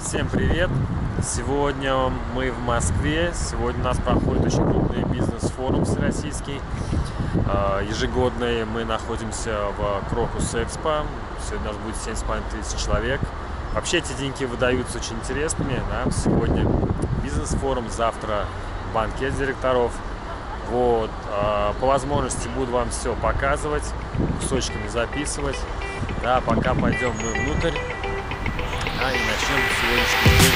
Всем привет! Сегодня мы в Москве. Сегодня у нас проходит очень крупный бизнес-форум всероссийский. Ежегодный. Мы находимся в Крокус Экспо. Сегодня у нас будет 7,5 тысяч человек. Вообще эти деньги выдаются очень интересными. Да? Сегодня бизнес-форум, завтра банкет директоров. Вот. По возможности буду вам все показывать, кусочками записывать. Да, пока пойдем мы внутрь. И начнем сегодняшний день.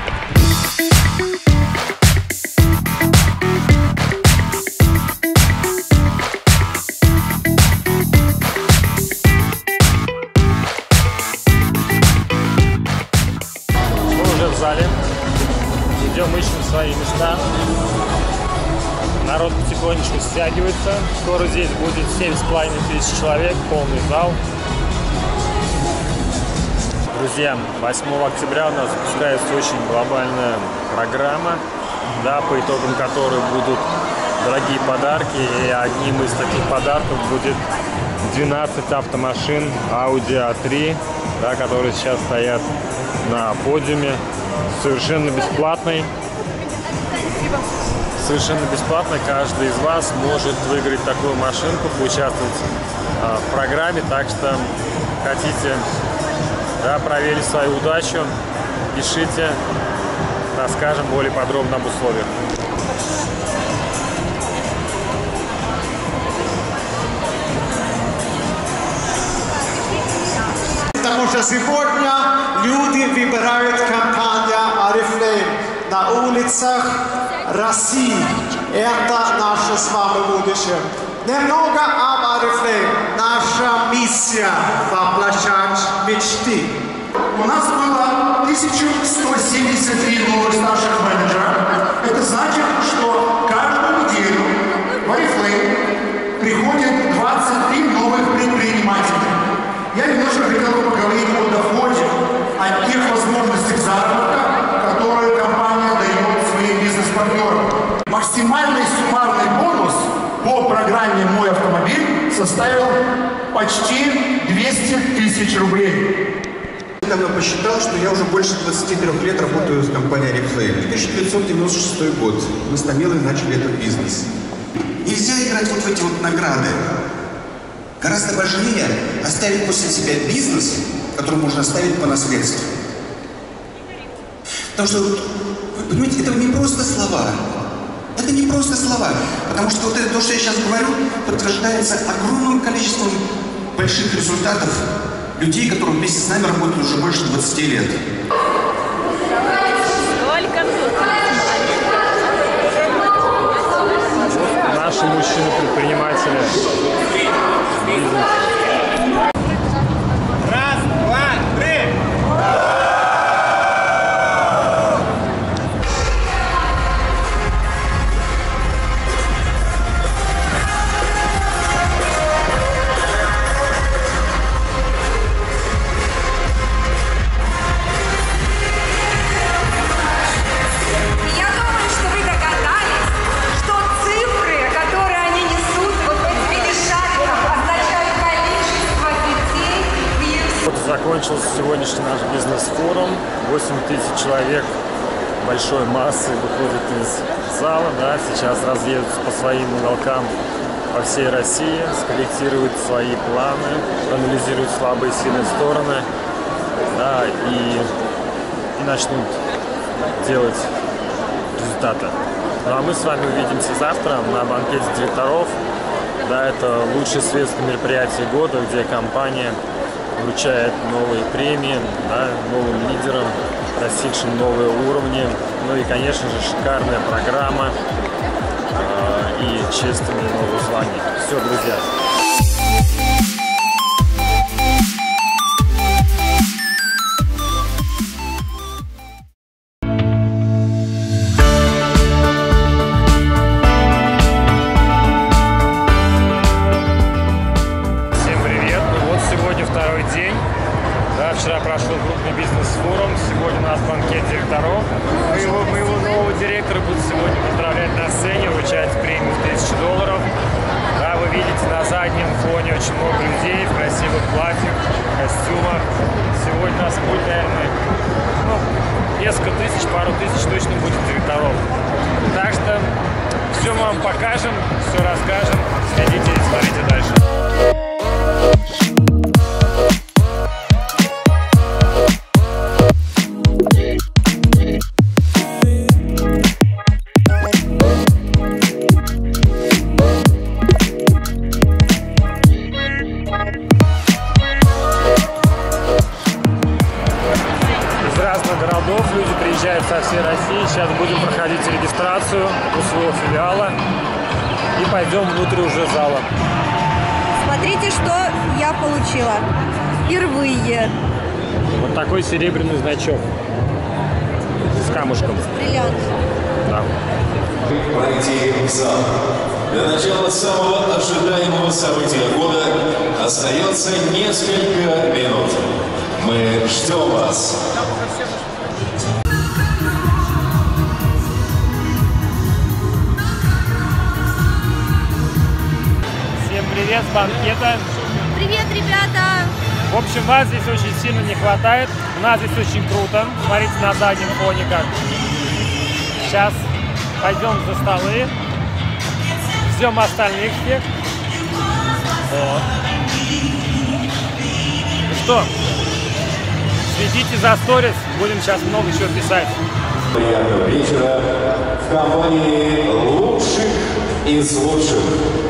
Мы уже в зале. Идем, ищем свои места. Народ потихонечку стягивается. Скоро здесь будет 7,5 тысяч человек, полный зал. Друзья, 8 октября у нас запускается очень глобальная программа, да, по итогам которой будут дорогие подарки. И одним из таких подарков будет 12 автомашин Audi A3, да, которые сейчас стоят на подиуме. Совершенно бесплатный. Совершенно бесплатно каждый из вас может выиграть такую машинку, поучаствовать в программе. Так что хотите, да, проверить свою удачу, пишите, расскажем более подробно об условиях. Потому что сегодня люди выбирают компанию Oriflame на улицах России. Это наше с вами будущее. Немного об Oriflame. Наша миссия – воплощать мечты. У нас было 1173 новых старших менеджера. Это значит, что каждую неделю в Oriflame приходит 23 новых предпринимателей. Я немножко хотел бы поговорить о доходе, о тех возможностях заработка, которые компания дает своим бизнес-партнерам. Максимальный суммарный бонус по программе «Мой автомобиль» составил почти 200 тысяч рублей. Я давно посчитал, что я уже больше 23 лет работаю с компанией Oriflame. 1996 год. Мы с Тамилой начали этот бизнес. Нельзя играть вот в эти вот награды. Гораздо важнее оставить после себя бизнес, который можно оставить по наследству. Потому что, вы понимаете, это не просто слова. Это не просто слова. Потому что вот это, то, что я сейчас говорю, подтверждается огромным количеством больших результатов людей, которые вместе с нами работают уже больше 20 лет. Наши мужчины-предприниматели. Раз, два, три. Закончился сегодняшний наш бизнес-форум. 8 тысяч человек большой массой выходит из зала. Да, сейчас разъедутся по своим уголкам по всей России, скорректируют свои планы, анализируют слабые и сильные стороны, да, и начнут делать результаты. Ну а мы с вами увидимся завтра на банкете директоров. Да, это лучшее светское мероприятие года, где компания вручает новые премии, да, новым лидерам, достигшим новые уровни. Ну и, конечно же, шикарная программа и чествование новых званий. Все, друзья. Вчера прошел крупный бизнес-форум, сегодня у нас банкет директоров. Моего нового директора будут сегодня поздравлять на сцене, вручать премию в $1000. Да, вы видите на заднем фоне очень много людей в красивых платьях, костюмах. Сегодня у нас будет, наверное, несколько тысяч, пару тысяч точно будет директоров. Так что все мы вам покажем, все расскажем. Следите и смотрите дальше. Люди приезжают со всей России. Сейчас будем проходить регистрацию у своего филиала и пойдем внутрь уже зала. Смотрите, что я получила впервые. Вот такой серебряный значок с камушком. Бриллиант. Да. Пройти в зал. Для начала самого ожидаемого события года остается несколько минут. Мы ждем вас. Привет с банкета. Привет, ребята! В общем, вас здесь очень сильно не хватает. У нас здесь очень круто. Смотрите на заднем фоне как. Сейчас пойдем за столы. Ждем остальных всех. Вот. Ну что, следите за сторис. Будем сейчас много чего писать. Приятного вечера в компании лучших из лучших.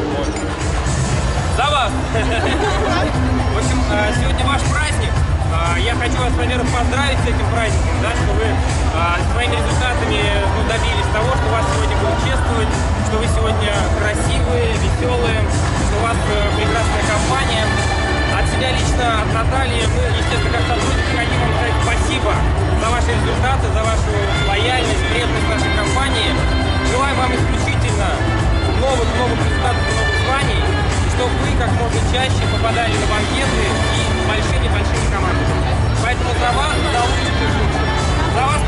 За вас! В общем, сегодня ваш праздник. Я хочу вас, во-первых, поздравить с этим праздником, да, что вы своими результатами добились того, что вас сегодня будут чествовать, что вы сегодня красивые, веселые, что у вас прекрасная компания. От себя лично, от Натальи, мы, естественно, как сотрудники хотим вам сказать спасибо за ваши результаты, за вашу лояльность, преданность нашей компании. Желаю вам исключительно новых результатов и новых званий. Чтобы вы как можно чаще попадали на банкеты и большими-большими командами. Поэтому за вас, за лучших, за вас,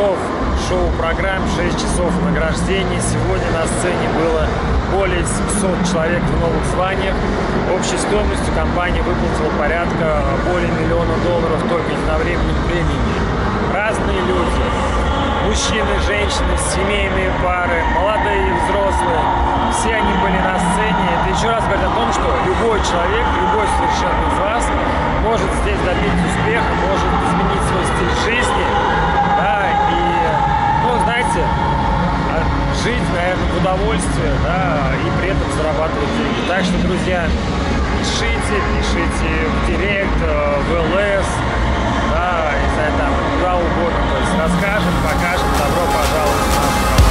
часов шоу-программ, 6 часов награждений. Сегодня на сцене было более 700 человек в новых званиях. Общей стоимостью компания выплатила порядка более $1 миллиона только единовременным премиями. Разные люди, мужчины, женщины, семейные пары, молодые и взрослые, все они были на сцене. Это еще раз говорит о том, что любой человек, любой совершенно из вас может здесь добиться успеха, может изменить свой стиль жизни, да, и, ну, знаете, жить, наверное, в удовольствие, да, и при этом зарабатывать деньги. Так что, друзья, пишите в директ, в ЛС, да, не знаю, там, куда угодно, то есть расскажем, покажем, добро пожаловать в нашу